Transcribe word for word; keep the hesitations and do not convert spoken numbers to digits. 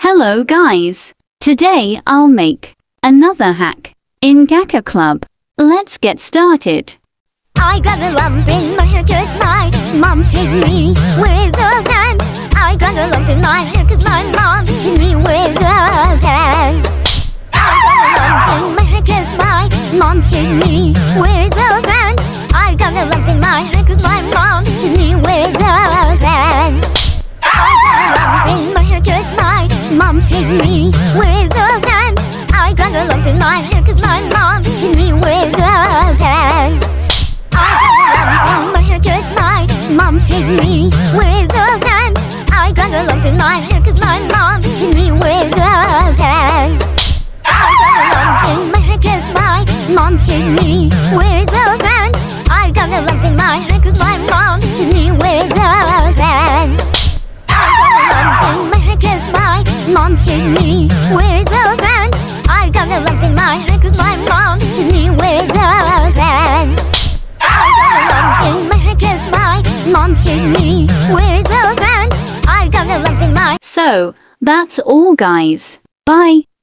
Hello guys! Today I'll make another hack in Gacha Club. Let's get started. I got a lump in my hair cause my mom hit me with a pen. I got a lump in my hair cause my mom hit me with a pen. I got a lump in my hair cause my mom hit me with a pen. I got a lump in my hair cause my mom hit me with a pen. I got a lump in my hair cause my mom hit me with a pen. I got a lump in my hair cause my mom hit me with a pen. I got a lump in my hair cause my mom hit me with a pen. I got a lump in my hair cause my mom hit me with a pen. I got a lump in my hair cause my mom hit me with a pen. I got a lump in my hair cause my mom hit me with a pen. I got a lump in my hair cause my mom hit me with a pen. I got a lump in my hair cause my mom hit me with a pen. I got a lump in my hair cause my mom hit me with a pen. I got a lump in my. So, that's all guys. Bye!